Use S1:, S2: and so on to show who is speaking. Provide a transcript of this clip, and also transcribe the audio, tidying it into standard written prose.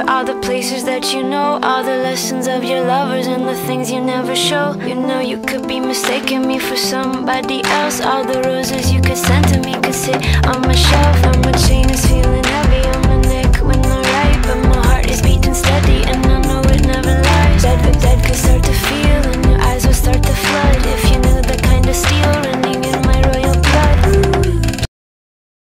S1: all the places that you know, all the lessons of your lovers and the things you never show. You know you could be mistaking me for somebody else. All the roses you could send to me could sit on my shelf, and my chain is feeling heavy.